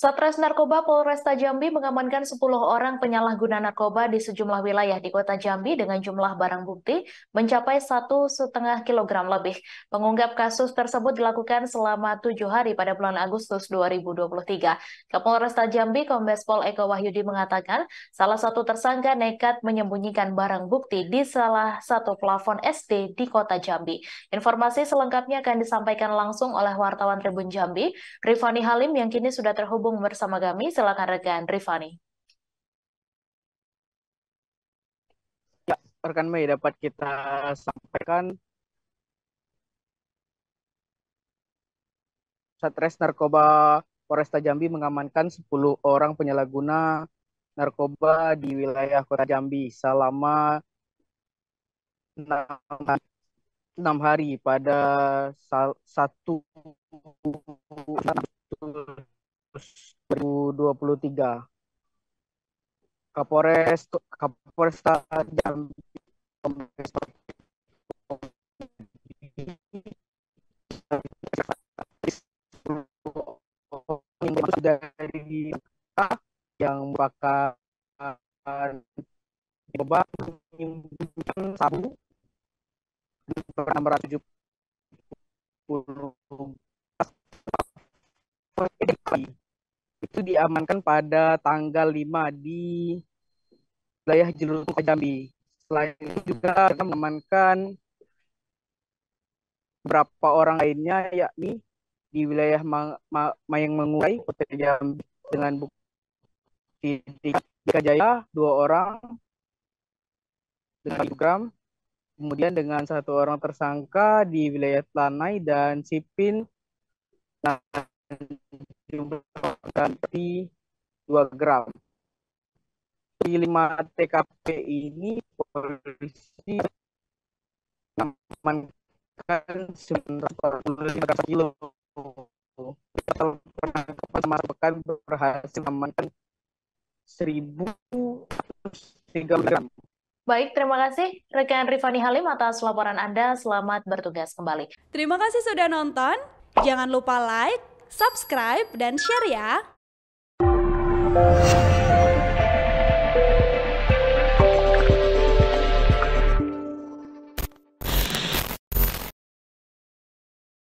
Satres Narkoba Polresta Jambi mengamankan 10 orang penyalahguna narkoba di sejumlah wilayah di kota Jambi dengan jumlah barang bukti mencapai 1,5 kilogram lebih. Pengungkap kasus tersebut dilakukan selama 7 hari pada bulan Agustus 2023. Kapolresta Jambi Kombes Pol Eko Wahyudi mengatakan salah satu tersangka nekat menyembunyikan barang bukti di salah satu plafon SD di kota Jambi. Informasi selengkapnya akan disampaikan langsung oleh wartawan Tribun Jambi, Rifani Halim yang kini sudah terhubung bersama kami. Silakan rekan Rifani. Ya, rekan Mei dapat kita sampaikan Satres Narkoba Polresta Jambi mengamankan 10 orang penyalahguna narkoba di wilayah Kota Jambi selama 6 hari pada 1 Agustus 2023. Kapolresta Jambi dari yang merupakan coba menyembunyikan sabu 670 itu diamankan pada tanggal 5 di wilayah Jelur Jambi. Selain itu juga kita mengamankan beberapa orang lainnya, yakni di wilayah Mayang Mengurai, Kota Jambi dengan bukti Jaya 2 orang dengan gram, kemudian dengan 1 orang tersangka di wilayah Lanai dan Sipin jumlah ganti 2 gram. Di 5 TKP ini polisi mengamankan 945 kilo. Total penangkapan selama pekan berhasil mengamankan 1.003 gram. Baik, terima kasih rekan Rifani Halim atas laporan Anda. Selamat bertugas kembali. Terima kasih sudah nonton. Jangan lupa like, subscribe, dan share ya.